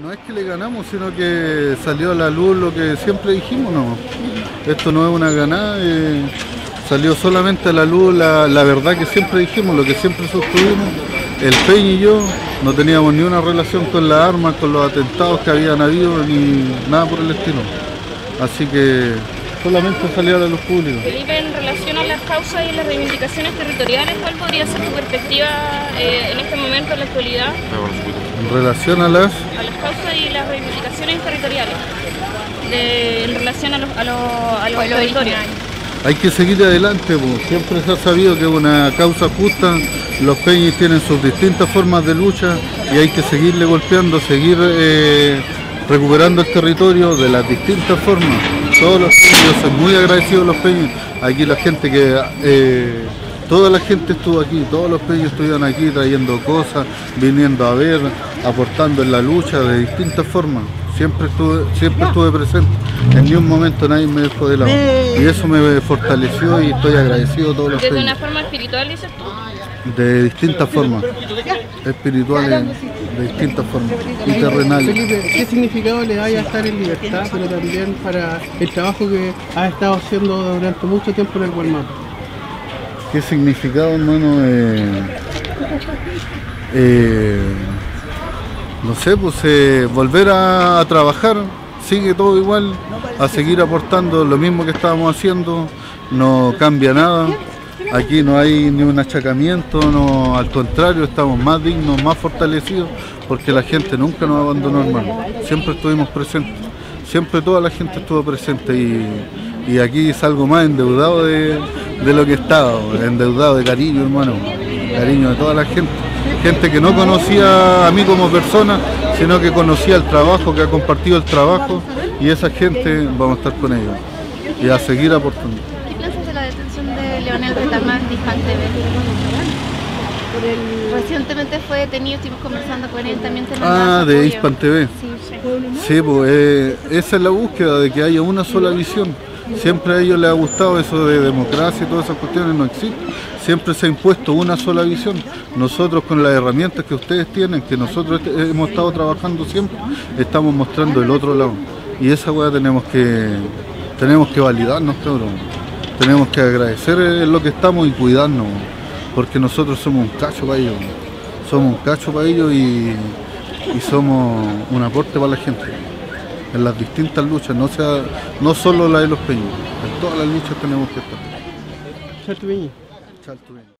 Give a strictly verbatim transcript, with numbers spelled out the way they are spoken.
No es que le ganamos, sino que salió a la luz lo que siempre dijimos, no. Esto no es una ganada, eh, salió solamente a la luz la, la verdad que siempre dijimos, lo que siempre sostuvimos. El Peña y yo no teníamos ni una relación con las armas, con los atentados que habían habido, ni nada por el estilo. Así que solamente salió a la luz pública. Felipe, en relación a las causas y las reivindicaciones territoriales, ¿cuál podría ser tu perspectiva eh, en este momento, en la actualidad? En relación a las... A las causas y las reivindicaciones territoriales, de, en relación a los, a los, a los territorios. Hay que seguir adelante, pues. Siempre se ha sabido que es una causa justa, los peñis tienen sus distintas formas de lucha y hay que seguirle golpeando, seguir eh, recuperando el territorio de las distintas formas. Todos los peñis, yo soy muy agradecido a los peñis, aquí la gente que, eh, toda la gente estuvo aquí, todos los peñis estuvieron aquí trayendo cosas, viniendo a ver, aportando en la lucha de distintas formas. Siempre estuve, siempre estuve presente, en ningún momento nadie me dejó de lado. Y eso me fortaleció y estoy agradecido a todos los peñis. ¿Desde una forma espiritual, dices tú? De distintas formas, espirituales, de distintas formas, y terrenales. Felipe, ¿qué significado le da a estar en libertad, pero también para el trabajo que has estado haciendo durante mucho tiempo en el Gualmapu? ¿Qué significado, hermano? Eh, eh, no sé, pues eh, volver a, a trabajar, sigue todo igual, a seguir aportando lo mismo que estábamos haciendo, no cambia nada. Aquí no hay ni un achacamiento, no, al contrario, estamos más dignos, más fortalecidos, porque la gente nunca nos abandonó, hermano. Siempre estuvimos presentes, siempre toda la gente estuvo presente y, y aquí salgo más endeudado de, de lo que estaba, endeudado de cariño, hermano, cariño de toda la gente. Gente que no conocía a mí como persona, sino que conocía el trabajo, que ha compartido el trabajo, y esa gente vamos a estar con ellos y a seguir aportando. ¿Qué piensas de la detención de Leonel Retamán de Hispan T V? Recientemente fue detenido, estuvimos conversando con él, también se Ah, de Hispan T V. Sí, sí. Sí, pues eh, esa es la búsqueda de que haya una sola visión. Siempre a ellos les ha gustado eso de democracia y todas esas cuestiones, no existe. Siempre se ha impuesto una sola visión. Nosotros con las herramientas que ustedes tienen, que nosotros hemos estado trabajando siempre, estamos mostrando el otro lado. Y esa weá tenemos que, tenemos que validarnos, cabrón. Tenemos que agradecer lo que estamos y cuidarnos, porque nosotros somos un cacho para ellos. Somos un cacho para ellos y, y somos un aporte para la gente. En las distintas luchas, no sea, no solo la de los peñas, en todas las luchas tenemos que estar. Chaltubeñi. Chaltubeñi.